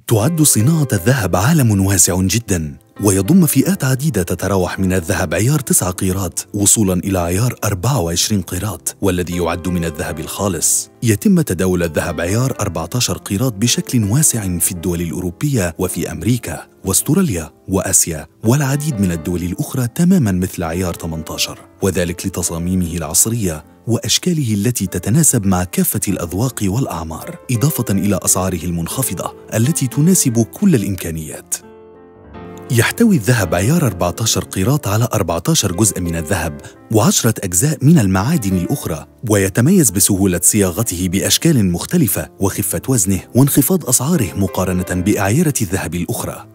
تعد صناعة الذهب عالم واسع جداً، ويضم فئات عديدة تتراوح من الذهب عيار 9 قيراط وصولاً إلى عيار 24 قيراط، والذي يعد من الذهب الخالص. يتم تداول الذهب عيار 14 قيراط بشكل واسع في الدول الأوروبية وفي أمريكا واستراليا وآسيا والعديد من الدول الأخرى تماماً مثل عيار 18، وذلك لتصاميمه العصرية وأشكاله التي تتناسب مع كافة الأذواق والأعمار، إضافة إلى أسعاره المنخفضة التي تناسب كل الإمكانيات. يحتوي الذهب عيار 14 قيراط على 14 جزء من الذهب و10 أجزاء من المعادن الأخرى، ويتميز بسهولة صياغته بأشكال مختلفة وخفة وزنه وانخفاض أسعاره مقارنة بأعيرة الذهب الأخرى.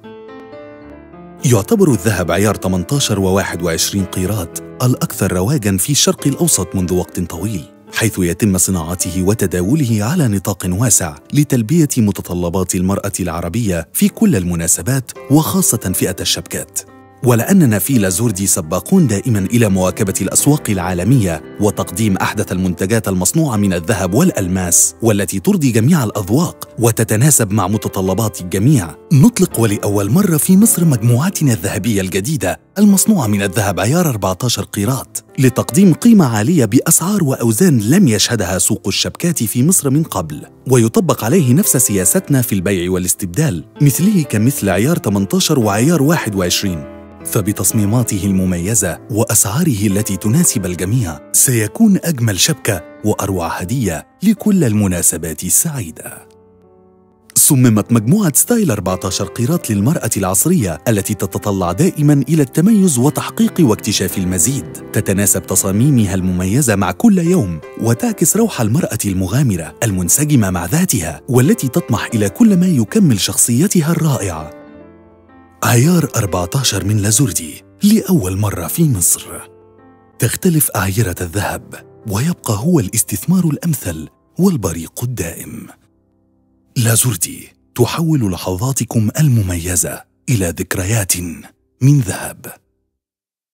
يعتبر الذهب عيار 18 و21 قيراط الأكثر رواجاً في الشرق الأوسط منذ وقت طويل، حيث يتم صناعته وتداوله على نطاق واسع لتلبية متطلبات المرأة العربية في كل المناسبات وخاصة فئة الشبكات. ولأننا في لازوردي سباقون دائماً إلى مواكبة الأسواق العالمية وتقديم أحدث المنتجات المصنوعة من الذهب والألماس والتي ترضي جميع الأذواق وتتناسب مع متطلبات الجميع، نطلق ولأول مرة في مصر مجموعتنا الذهبية الجديدة المصنوعة من الذهب عيار 14 قيراط لتقديم قيمة عالية بأسعار وأوزان لم يشهدها سوق الشبكات في مصر من قبل، ويطبق عليه نفس سياستنا في البيع والاستبدال مثله كمثل عيار 18 وعيار 21. فبتصميماته المميزة وأسعاره التي تناسب الجميع سيكون أجمل شبكة وأروع هدية لكل المناسبات السعيدة. صممت مجموعة ستايل 14 قيراط للمرأة العصرية التي تتطلع دائماً إلى التميز وتحقيق واكتشاف المزيد. تتناسب تصاميمها المميزة مع كل يوم وتعكس روح المرأة المغامرة المنسجمة مع ذاتها والتي تطمح إلى كل ما يكمل شخصيتها الرائعة. عيار 14 من لازوردي لأول مرة في مصر. تختلف أعيرة الذهب ويبقى هو الاستثمار الأمثل والبريق الدائم. لازوردي تحول لحظاتكم المميزة إلى ذكريات من ذهب.